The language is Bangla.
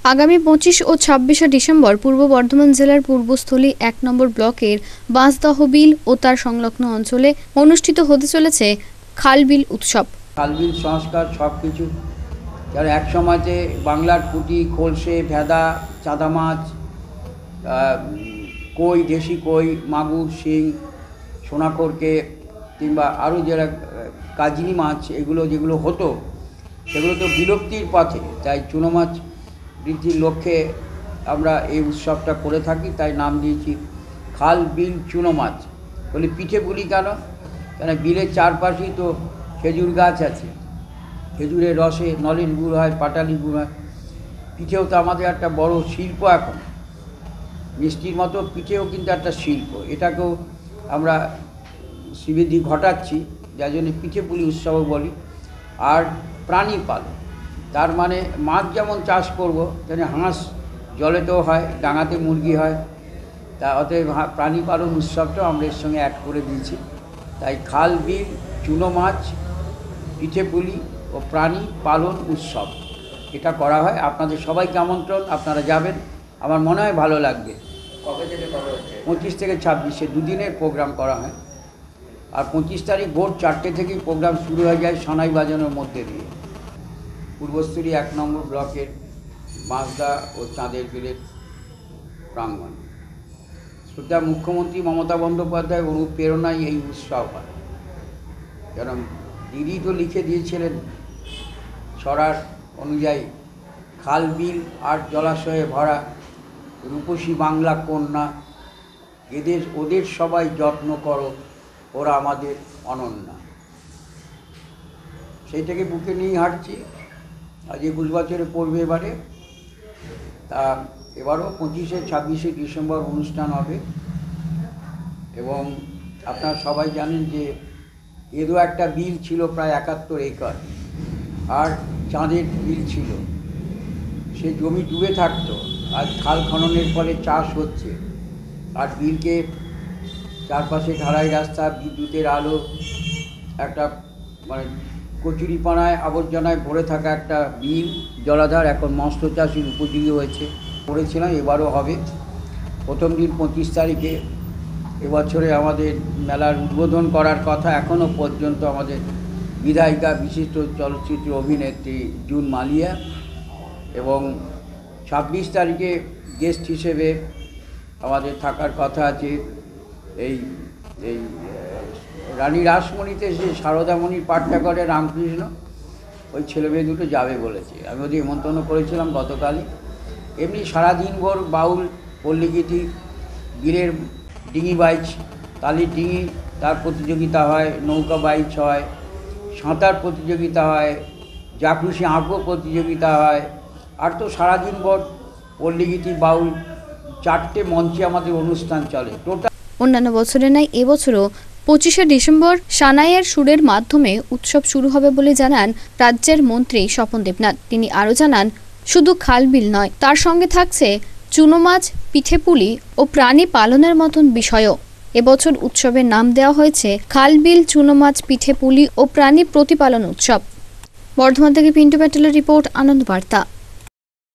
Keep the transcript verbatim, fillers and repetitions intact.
আগামী পঁচিশ ও ছাব্বিশে ডিসেম্বর পূর্ব বর্ধমান জেলার পূর্বস্থলী এক নম্বর ব্লকের বাঁশদহ বিল ও তার সংলগ্ন অঞ্চলে অনুষ্ঠিত হতে চলেছে খালবিল উৎসব। খালবিল সংস্কার সব কিছু যারা এক সময়তে বাংলার পুঁটি, খোলসে, ভেদা, চাঁদা মাছ, কই, দেশি কই, মাগুর, শিং, সোনাকরকে কিংবা আরও যারা কাজলি মাছ, এগুলো যেগুলো হতো সেগুলো তো বিলুপ্তির পথে। তাই চুনো মাছ বৃদ্ধির লক্ষ্যে আমরা এই উৎসবটা করে থাকি, তাই নাম দিয়েছি খাল বিল চুনো মাছ। বলি পিঠে পুলি কেন? কেন বিলের চারপাশেই তো খেজুর গাছ আছে, খেজুরের রসে নলেন গুড় হয়, পাটালি গুড় হয়। পিঠেও তো আমাদের একটা বড় শিল্প এখন, মিষ্টির মতো পিঠেও কিন্তু একটা শিল্প। এটাকেও আমরা শ্রীবৃদ্ধি ঘটাচ্ছি, যার জন্য পিঠে পুলি উৎসবও বলি। আর প্রাণী পালন, তার মানে মাছ যেমন চাষ করব, যেন হাঁস জলেতেও হয়, ডাঙাতে মুরগি হয়, তা অতএব প্রাণী পালন উৎসবটাও আমরা এর সঙ্গে অ্যাড করে দিয়েছি। তাই খাল বিল চুনো মাছ, পিঠে পুলি ও প্রাণী পালন উৎসব এটা করা হয়। আপনাদের সবাইকে আমন্ত্রণ, আপনারা যাবেন, আমার মনে হয় ভালো লাগবে। কবে থেকে কবে হচ্ছে? পঁচিশ থেকে ছাব্বিশে দুদিনের প্রোগ্রাম করা হয়। আর পঁচিশ তারিখ ভোর চারটে থেকেই প্রোগ্রাম শুরু হয়ে যায় সানাই বাজানোর মধ্যে দিয়ে। পূর্বস্থলী এক নম্বর ব্লকের বাঁশদা ও চাঁদের বিলের প্রাঙ্গণ। শ্রদ্ধা মুখ্যমন্ত্রী মমতা বন্দ্যোপাধ্যায় অনুপ্রেরণায় এই উৎসব হয়। কারণ দিদি তো লিখে দিয়েছিলেন ছড়ার অনুযায়ী, খাল বিল আর জলাশয়ে ভরা রূপসী বাংলা কন্যা, এদের ওদের সবাই যত্ন করো, ওরা আমাদের অনন্যা। সেইটাকে বুকে নিয়ে হাঁটছি। আজ একুশ বছরে পড়বে এবারে। তা এবারও পঁচিশে ছাব্বিশে ডিসেম্বর অনুষ্ঠান হবে। এবং আপনারা সবাই জানেন যে এরও একটা বিল ছিল প্রায় একাত্তর একর, আর চাঁদের বিল ছিল, সে জমি ডুবে থাকতো। আজ খাল খননের ফলে চাষ হচ্ছে, আর বিলকে চারপাশে ঢালাই রাস্তা, বিদ্যুতের আলো, একটা মানে কচুরিপানায় আবর্জনায় ভরে থাকা একটা বিল জলাধার এখন মৎস্য চাষের উপযোগী হয়েছে। করেছিলাম, এবারও হবে। প্রথম দিন পঁচিশ তারিখে এবছরে আমাদের মেলার উদ্বোধন করার কথা। এখনও পর্যন্ত আমাদের বিধায়িকা, বিশিষ্ট চলচ্চিত্র অভিনেত্রী জুন মালিয়া, এবং ছাব্বিশ তারিখে গেস্ট হিসেবে আমাদের থাকার কথা আছে এই এই রানী রাসমণিতে যে সারদামণির পাঠটা করে রামকৃষ্ণ, ওই ছেলেমেয়ে দুটো যাবে বলেছে। আমি ওদের নিমন্ত্রণ করেছিলাম গতকালই। এমনি সারাদিন ভোর বাউল, পল্লীগীতি, বীরের ডিঙি বাইচ, তালির ডিঙি তার প্রতিযোগিতা হয়, নৌকা বাইচ হয়, সাঁতার প্রতিযোগিতা হয়, জাকুশি আঁকো প্রতিযোগিতা হয়। আর তো সারাদিন ভোর পল্লীগীতি, বাউল, চারটে মঞ্চে আমাদের অনুষ্ঠান চলে টোটাল। অন্যান্য বছরের ন্যায় এবছরও পঁচিশে ডিসেম্বর সানাইয়ের সুরের মাধ্যমে উৎসব শুরু হবে বলে জানান রাজ্যের মন্ত্রী স্বপন দেবনাথ। তিনি আরও জানান, শুধু খালবিল নয়, তার সঙ্গে থাকছে চুনো মাছ, পিঠে পুলি ও প্রাণী পালনের মতন বিষয়ও। এবছর উৎসবের নাম দেওয়া হয়েছে খালবিল চুনো মাছ, পিঠে পুলি ও প্রাণী প্রতিপালন উৎসব। বর্ধমান থেকে পিন্টু প্যাটেলের রিপোর্ট, আনন্দ বার্তা।